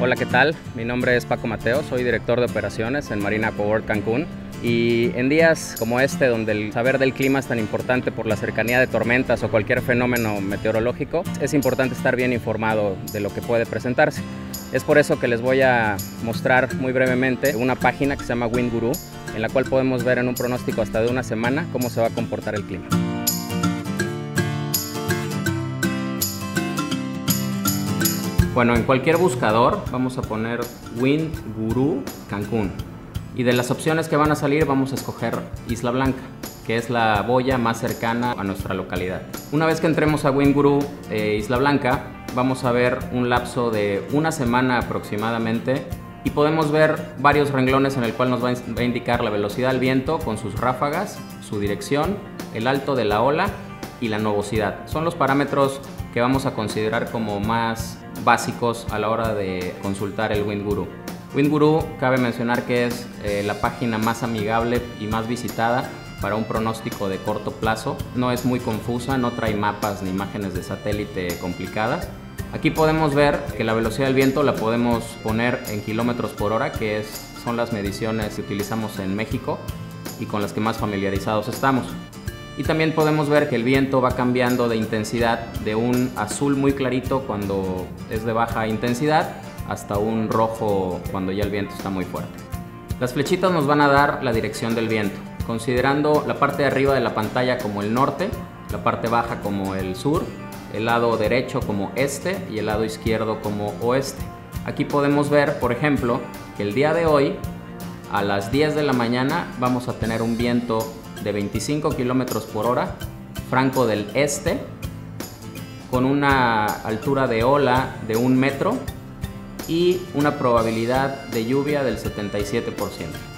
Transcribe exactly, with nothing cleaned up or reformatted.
Hola, ¿qué tal? Mi nombre es Paco Mateo, soy director de operaciones en Marina Aquaworld Cancún. Y en días como este, donde el saber del clima es tan importante por la cercanía de tormentas o cualquier fenómeno meteorológico, es importante estar bien informado de lo que puede presentarse. Es por eso que les voy a mostrar muy brevemente una página que se llama Wind Guru, en la cual podemos ver en un pronóstico hasta de una semana cómo se va a comportar el clima. Bueno, en cualquier buscador vamos a poner Wind Guru Cancún. Y de las opciones que van a salir vamos a escoger Isla Blanca, que es la boya más cercana a nuestra localidad. Una vez que entremos a Wind Guru eh, Isla Blanca, vamos a ver un lapso de una semana aproximadamente y podemos ver varios renglones en el cual nos va a indicar la velocidad del viento con sus ráfagas, su dirección, el alto de la ola y la nubosidad. Son los parámetros que vamos a considerar como más básicos a la hora de consultar el Wind Guru. Wind Guru, cabe mencionar que es eh, la página más amigable y más visitada para un pronóstico de corto plazo. No es muy confusa, no trae mapas ni imágenes de satélite complicadas. Aquí podemos ver que la velocidad del viento la podemos poner en kilómetros por hora, que es, son las mediciones que utilizamos en México y con las que más familiarizados estamos. Y también podemos ver que el viento va cambiando de intensidad de un azul muy clarito cuando es de baja intensidad hasta un rojo cuando ya el viento está muy fuerte. Las flechitas nos van a dar la dirección del viento, considerando la parte de arriba de la pantalla como el norte, la parte baja como el sur, el lado derecho como este y el lado izquierdo como oeste. Aquí podemos ver, por ejemplo, que el día de hoy a las diez de la mañana vamos a tener un viento de veinticinco kilómetros por hora, franco del este, con una altura de ola de un metro y una probabilidad de lluvia del setenta y siete por ciento.